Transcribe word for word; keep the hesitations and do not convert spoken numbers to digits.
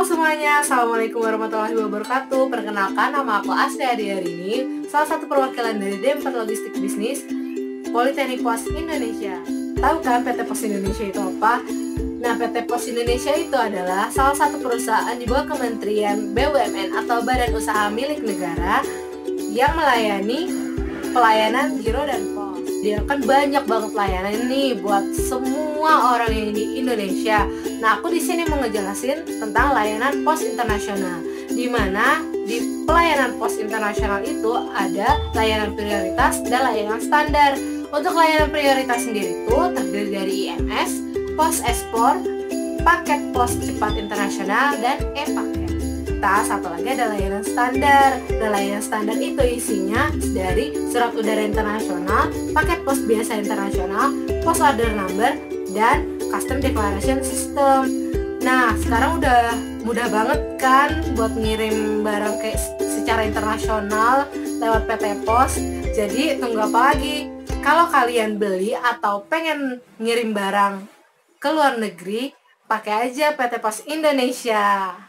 semuanya, Assalamualaikum warahmatullahi wabarakatuh. Perkenalkan, nama aku Asri Adi hari ini, salah satu perwakilan dari D empat Logistik Bisnis Politeknik Pos Indonesia. Tahu kan P T Pos Indonesia itu apa? Nah, P T Pos Indonesia itu adalah salah satu perusahaan di bawah Kementerian B U M N atau Badan Usaha Milik Negara yang melayani pelayanan giro dan pos. Dia kan banyak banget layanan nih buat semua orang yang di Indonesia. Nah, aku di sini mau ngejelasin tentang layanan pos internasional, di mana di pelayanan pos internasional itu ada layanan prioritas dan layanan standar. Untuk layanan prioritas sendiri itu terdiri dari I M S, pos ekspor, paket pos cepat internasional, dan e-paket. Nah, satu lagi ada layanan standar. Dan layanan standar itu isinya dari surat udara internasional, paket pos biasa internasional, pos order number, dan custom declaration system. Nah, sekarang udah mudah banget kan buat ngirim barang kayak secara internasional lewat P T Pos. Jadi tunggu apa lagi? Kalau kalian beli atau pengen ngirim barang ke luar negeri, pakai aja P T Pos Indonesia.